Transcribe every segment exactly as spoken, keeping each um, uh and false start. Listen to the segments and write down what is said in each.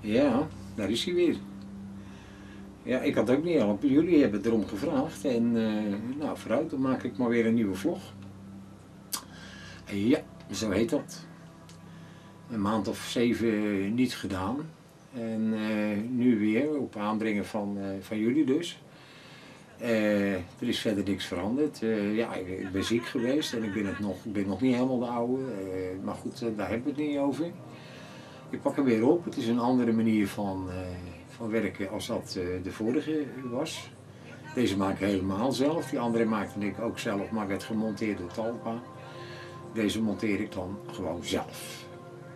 Ja, daar is hij weer. Ja, ik had ook niet helpen. Jullie hebben erom gevraagd. En uh, nou, vooruit, dan maak ik maar weer een nieuwe vlog. En ja, zo heet dat. Een maand of zeven niet gedaan. En uh, nu weer, op aandringen van, uh, van jullie dus. Uh, er is verder niks veranderd. Uh, ja, ik, ik ben ziek geweest en ik ben, het nog, ik ben nog niet helemaal de oude. Uh, maar goed, uh, daar hebben we het niet over. Ik pak hem weer op. Het is een andere manier van, uh, van werken als dat uh, de vorige was. Deze maak ik helemaal zelf. Die andere maakte ik ook zelf, maar werd gemonteerd door Talpa. Deze monteer ik dan gewoon zelf.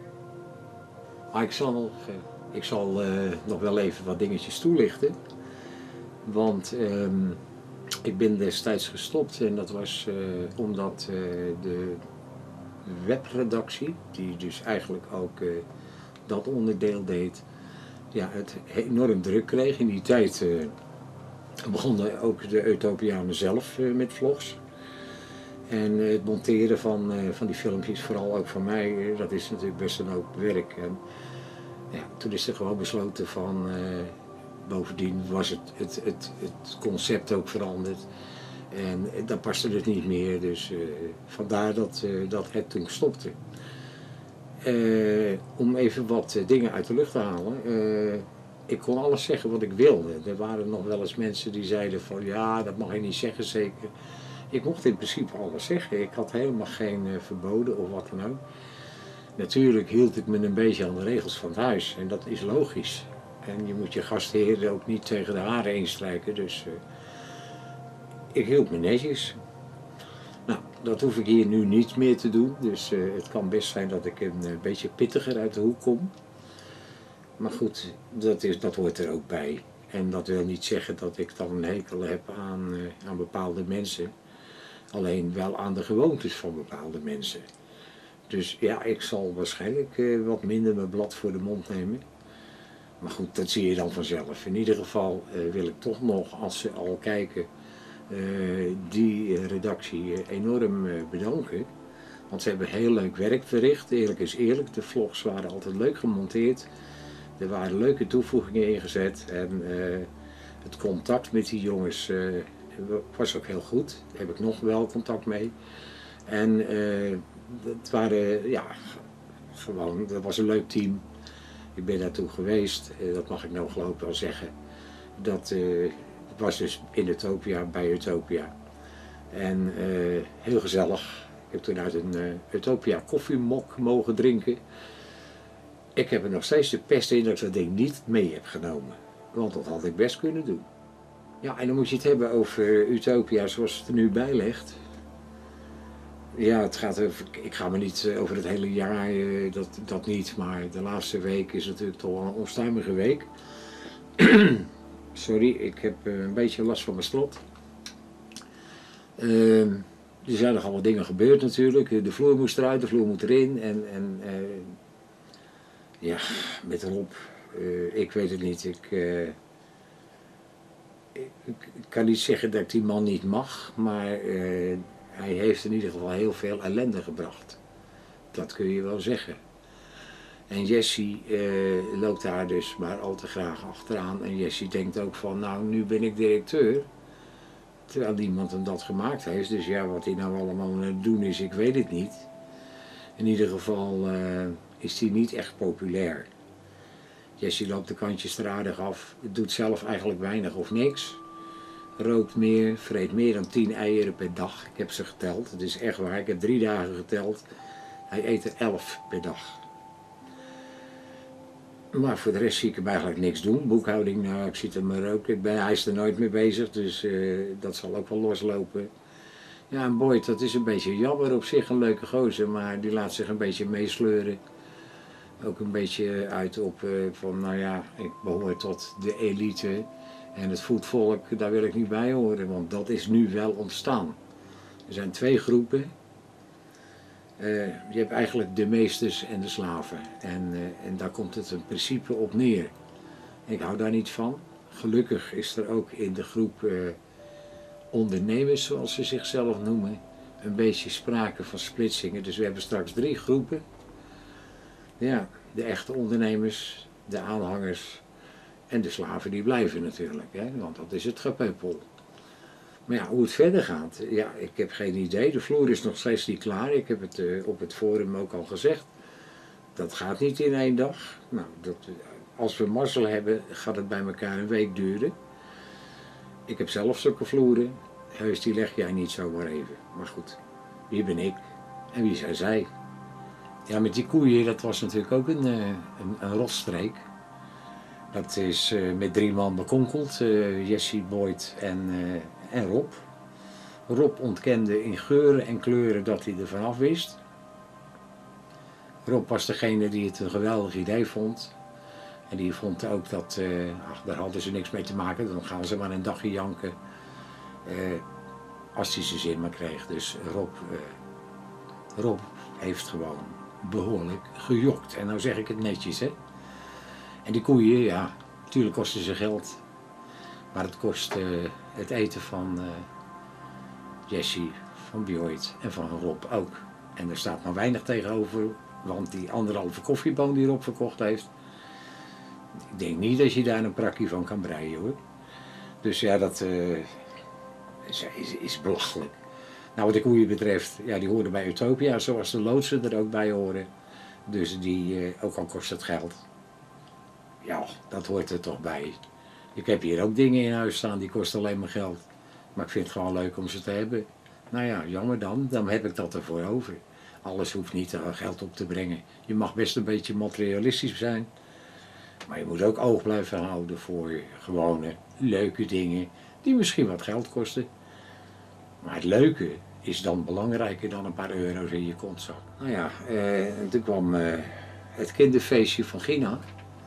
Maar ik zal, nog, uh, ik zal uh, nog wel even wat dingetjes toelichten. Want um, ik ben destijds gestopt en dat was uh, omdat uh, de webredactie, die dus eigenlijk ook uh, dat onderdeel deed, ja, het enorm druk kreeg. In die tijd uh, begonnen ook de Utopianen zelf uh, met vlogs. En uh, het monteren van, uh, van die filmpjes, vooral ook van mij, uh, dat is natuurlijk best een hoop werk. En, ja, toen is er gewoon besloten van... Uh, Bovendien was het, het, het, het concept ook veranderd en dat paste het niet meer, dus uh, vandaar dat, uh, dat het toen stopte. Uh, om even wat uh, dingen uit de lucht te halen, uh, ik kon alles zeggen wat ik wilde. Er waren nog wel eens mensen die zeiden van ja, dat mag je niet zeggen zeker. Ik mocht in principe alles zeggen, ik had helemaal geen uh, verboden of wat dan ook. Natuurlijk hield ik me een beetje aan de regels van het huis en dat is logisch. En je moet je gastheer ook niet tegen de haren instrijken, dus uh, ik hield me netjes. Nou, dat hoef ik hier nu niet meer te doen, dus uh, het kan best zijn dat ik een uh, beetje pittiger uit de hoek kom. Maar goed, dat, is, dat hoort er ook bij. En dat wil niet zeggen dat ik dan een hekel heb aan, uh, aan bepaalde mensen. Alleen wel aan de gewoontes van bepaalde mensen. Dus ja, ik zal waarschijnlijk uh, wat minder mijn blad voor de mond nemen. Maar goed, dat zie je dan vanzelf. In ieder geval uh, wil ik toch nog, als ze al kijken, uh, die redactie uh, enorm uh, bedanken. Want ze hebben heel leuk werk verricht, eerlijk is eerlijk. De vlogs waren altijd leuk gemonteerd. Er waren leuke toevoegingen ingezet. En uh, het contact met die jongens uh, was ook heel goed. Daar heb ik nog wel contact mee. En uh, het waren, ja, gewoon, dat was een leuk team. Ik ben daartoe geweest, dat mag ik nou geloof ik wel zeggen. Dat uh, was dus in Utopia, bij Utopia. En uh, heel gezellig. Ik heb toen uit een uh, Utopia koffiemok mogen drinken. Ik heb er nog steeds de pest in dat ik dat ding niet mee heb genomen. Want dat had ik best kunnen doen. Ja, en dan moet je het hebben over Utopia zoals het er nu bij ligt. Ja, het gaat over, ik ga me niet over het hele jaar, dat, dat niet, maar de laatste week is natuurlijk toch wel een onstuimige week. Sorry, ik heb een beetje last van mijn strot. Uh, er zijn nog allemaal dingen gebeurd natuurlijk, de vloer moest eruit, de vloer moet erin en, en uh, ja, met Rob, uh, ik weet het niet, ik, uh, ik, ik kan niet zeggen dat ik die man niet mag, maar... Uh, Hij heeft in ieder geval heel veel ellende gebracht. Dat kun je wel zeggen. En Jessie uh, loopt daar dus maar al te graag achteraan. En Jessie denkt ook van, nou nu ben ik directeur. Terwijl niemand hem dat gemaakt heeft. Dus ja, wat hij nou allemaal aan het doen is, ik weet het niet. In ieder geval uh, is hij niet echt populair. Jessie loopt de kantjes er aardig af. Doet zelf eigenlijk weinig of niks. Rookt meer, vreet meer dan tien eieren per dag. Ik heb ze geteld, het is echt waar. Ik heb drie dagen geteld. Hij eet er elf per dag. Maar voor de rest zie ik hem eigenlijk niks doen. Boekhouding, nou ik zit er maar roken. Ik ben, hij is er nooit mee bezig, dus uh, dat zal ook wel loslopen. Ja, en Boyd, dat is een beetje jammer op zich, een leuke gozer, maar die laat zich een beetje meesleuren. Ook een beetje uit op uh, van, nou ja, ik behoor tot de elite. En het voetvolk, daar wil ik niet bij horen, want dat is nu wel ontstaan. Er zijn twee groepen. Uh, je hebt eigenlijk de meesters en de slaven. En, uh, en daar komt het in principe op neer. Ik hou daar niet van. Gelukkig is er ook in de groep uh, ondernemers, zoals ze zichzelf noemen, een beetje sprake van splitsingen. Dus we hebben straks drie groepen. Ja, de echte ondernemers, de aanhangers en de slaven die blijven natuurlijk, hè? Want dat is het gepeupel. Maar ja, hoe het verder gaat, ja, ik heb geen idee. De vloer is nog steeds niet klaar. Ik heb het uh, op het forum ook al gezegd. Dat gaat niet in één dag. Nou, dat, als we mazzel hebben, gaat het bij elkaar een week duren. Ik heb zelf zulke vloeren. Heus, die leg jij niet zomaar even. Maar goed, wie ben ik en wie zijn zij? Ja, met die koeien, dat was natuurlijk ook een, een, een rotstreek. Dat is uh, met drie man bekonkeld. Uh, Jessie, Boyd en, uh, en Rob. Rob ontkende in geuren en kleuren dat hij er vanaf wist. Rob was degene die het een geweldig idee vond. En die vond ook dat, uh, ach, daar hadden ze niks mee te maken. Dan gaan ze maar een dagje janken. Uh, als hij zijn zin maar kreeg. Dus Rob, uh, Rob heeft gewoon behoorlijk gejokt. En nou zeg ik het netjes, hè. En die koeien, ja, natuurlijk kosten ze geld. Maar het kost uh, het eten van uh, Jessie, van Boyd en van Rob ook. En er staat maar weinig tegenover, want die anderhalve koffieboon die Rob verkocht heeft, ik denk niet dat je daar een prakje van kan breien, hoor. Dus ja, dat uh, is, is, is belachelijk. Nou, wat de koeien betreft, ja, die horen bij Utopia, zoals de loodsen er ook bij horen. Dus die, uh, ook al kost het geld. Ja, dat hoort er toch bij. Ik heb hier ook dingen in huis staan die kosten alleen maar geld. Maar ik vind het gewoon leuk om ze te hebben. Nou ja, jammer dan, dan heb ik dat ervoor over. Alles hoeft niet geld op te brengen. Je mag best een beetje materialistisch zijn. Maar je moet ook oog blijven houden voor gewone, leuke dingen die misschien wat geld kosten. Maar het leuke is dan belangrijker dan een paar euro's in je kontzak. Nou ja, eh, toen kwam eh, het kinderfeestje van Gina.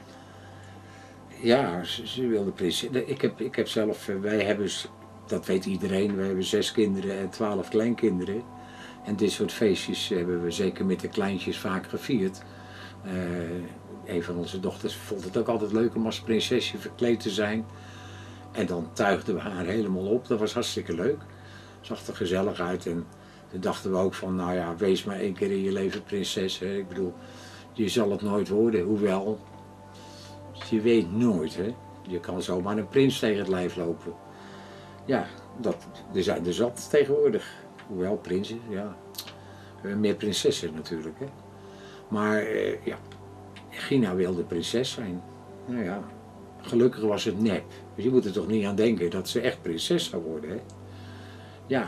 Ja, ze, ze wilde prinses. Ik heb, ik heb zelf, wij hebben, dat weet iedereen, we hebben zes kinderen en twaalf kleinkinderen. En dit soort feestjes hebben we zeker met de kleintjes vaak gevierd. Uh, een van onze dochters vond het ook altijd leuk om als prinsesje verkleed te zijn. En dan tuigden we haar helemaal op, dat was hartstikke leuk. Zag er gezellig uit en toen dachten we ook van, nou ja, wees maar één keer in je leven prinses. Hè. Ik bedoel, je zal het nooit worden, hoewel, je weet nooit, hè. Je kan zomaar een prins tegen het lijf lopen. Ja, dat, er zijn er zat tegenwoordig. Hoewel prinsen, ja. Meer prinsessen natuurlijk, hè. Maar eh, ja, Gina wilde prinses zijn. Nou ja, gelukkig was het nep. Je moet er toch niet aan denken dat ze echt prinses zou worden, hè. Ja,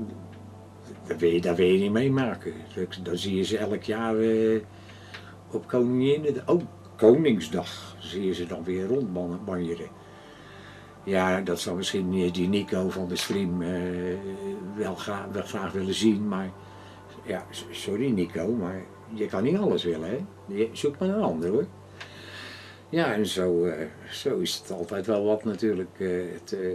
dat wil je, dat wil je niet meemaken. Dan zie je ze elk jaar eh, op Koningin, oh, Koningsdag zie je ze dan weer rondbanjeren. Ja, dat zou misschien die Nico van de stream uh, wel, graag, wel graag willen zien, maar ja, sorry Nico, maar je kan niet alles willen, hè. Je zoekt maar een ander, hoor. Ja, en zo, uh, zo is het altijd wel wat natuurlijk. Uh, het, uh,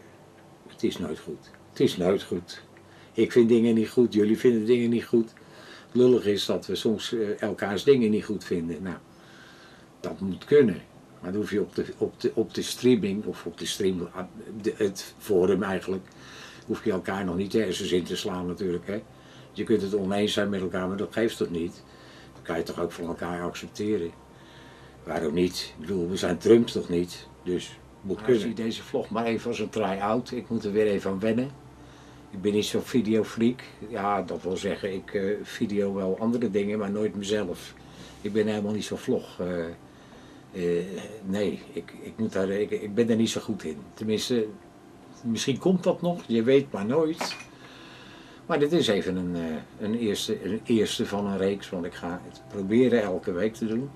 het is nooit goed. Het is nooit goed. Ik vind dingen niet goed, jullie vinden dingen niet goed. Lullig is dat we soms uh, elkaars dingen niet goed vinden. Nou, dat moet kunnen. Maar dan hoef je op de, op, de, op de streaming, of op de stream, de, het forum eigenlijk, hoef je elkaar nog niet de hersens in te slaan natuurlijk, hè. Je kunt het oneens zijn met elkaar, maar dat geeft toch niet. Dan kan je toch ook van elkaar accepteren. Waarom niet? Ik bedoel, we zijn Trump toch niet, dus moet kunnen. Ik zie deze vlog maar even als een try-out, ik moet er weer even aan wennen. Ik ben niet zo'n videofreak. Ja, dat wil zeggen, ik uh, video wel andere dingen, maar nooit mezelf. Ik ben helemaal niet zo'n vlog. Uh, uh, nee, ik, ik, moet daar, ik, ik ben er niet zo goed in. Tenminste, misschien komt dat nog, je weet maar nooit. Maar dit is even een, uh, een, eerste, een eerste van een reeks, want ik ga het proberen elke week te doen.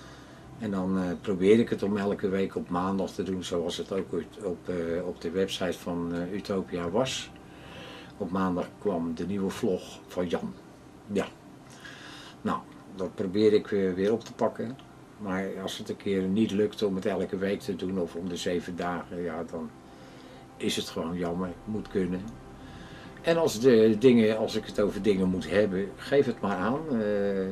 En dan uh, probeer ik het om elke week op maandag te doen, zoals het ook op, uh, op de website van uh, Utopia was. Op maandag kwam de nieuwe vlog van Jan. Ja. Nou, dat probeer ik weer, weer op te pakken. Maar als het een keer niet lukt om het elke week te doen of om de zeven dagen, ja, dan is het gewoon jammer. Moet kunnen. En als, de dingen, als ik het over dingen moet hebben, geef het maar aan. Uh,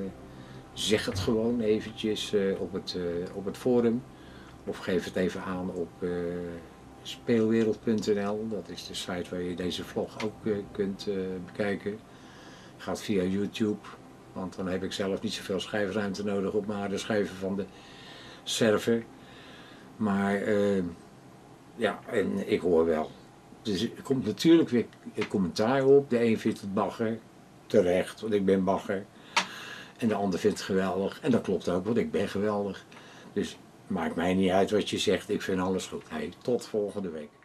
zeg het gewoon eventjes uh, op, het, uh, op het forum. Of geef het even aan op uh, speelwereld punt n l. Dat is de site waar je deze vlog ook uh, kunt uh, bekijken. Gaat via YouTube. Want dan heb ik zelf niet zoveel schijfruimte nodig op mijn harde schijven van de server. Maar uh, ja, en ik hoor wel. Dus er komt natuurlijk weer commentaar op. De een vindt het bagger, terecht, want ik ben bagger. En de ander vindt het geweldig. En dat klopt ook, want ik ben geweldig. Dus maakt mij niet uit wat je zegt, ik vind alles goed. Hey, tot volgende week.